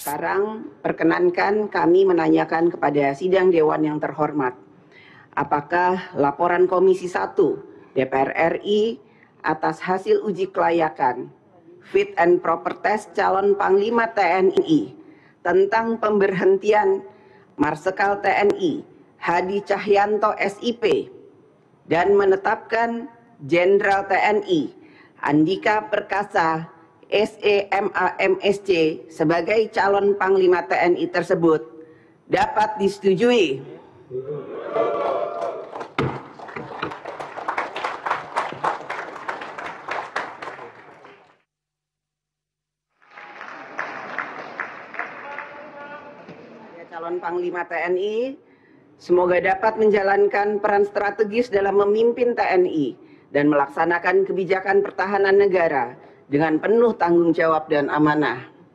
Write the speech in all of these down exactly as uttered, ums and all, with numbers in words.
Sekarang perkenankan kami menanyakan kepada sidang Dewan yang terhormat, apakah laporan Komisi satu D P R R I atas hasil uji kelayakan fit and proper test calon Panglima T N I tentang pemberhentian Marsikal T N I Hadi Cahyanto S I P dan menetapkan Jenderal T N I Andika Perkasa S E M A M S C sebagai calon Panglima T N I tersebut dapat disetujui. Calon Panglima T N I semoga dapat menjalankan peran strategis dalam memimpin T N I dan melaksanakan kebijakan pertahanan negara dengan penuh tanggung jawab dan amanah.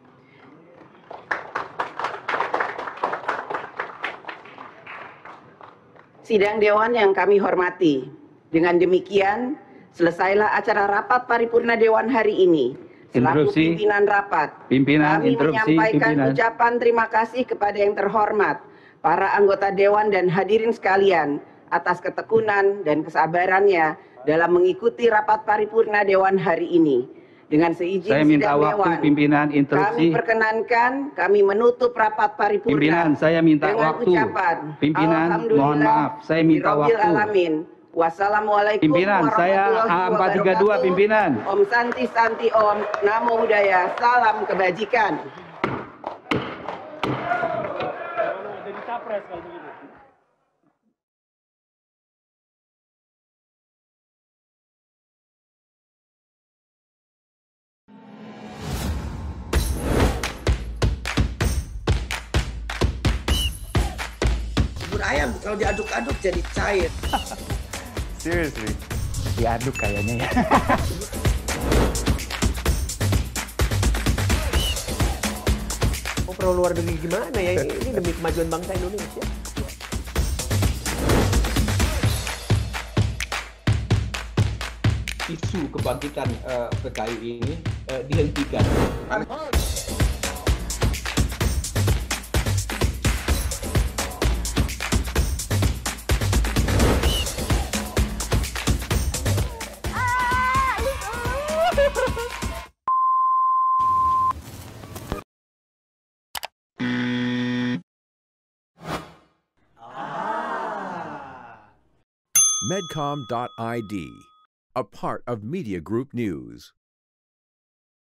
Sidang Dewan yang kami hormati, dengan demikian selesailah acara rapat paripurna Dewan hari ini. Selaku Interupsi. pimpinan rapat, Pimpinan, kami interupsi, menyampaikan pimpinan. ucapan terima kasih kepada yang terhormat, para anggota Dewan dan hadirin sekalian atas ketekunan dan kesabarannya dalam mengikuti rapat paripurna Dewan hari ini. Dengan seizin Saya minta sidang waktu, Dewan, pimpinan, interupsi. kami perkenankan kami menutup rapat paripurna. Pimpinan, saya minta dengan waktu. ucapan, Pimpinan, Alhamdulillah, mohon maaf, saya minta Birabbil waktu. Alamin. Wassalamualaikum Pimpinan, saya warahmatullahi A empat tiga dua, wabarakatuh. pimpinan. Om Santi Santi Om, Namo Buddhaya, salam kebajikan. Jadi capres kalau begitu. Bubur ayam kalau diaduk-aduk jadi cair. Seriously? Diaduk kayaknya ya. Oh, pro luar negeri gimana ya? Ini demi kemajuan bangsa Indonesia. Isu kebangkitan uh, P K I ini uh, dihentikan. Medcom dot I D, a part of Media Group News.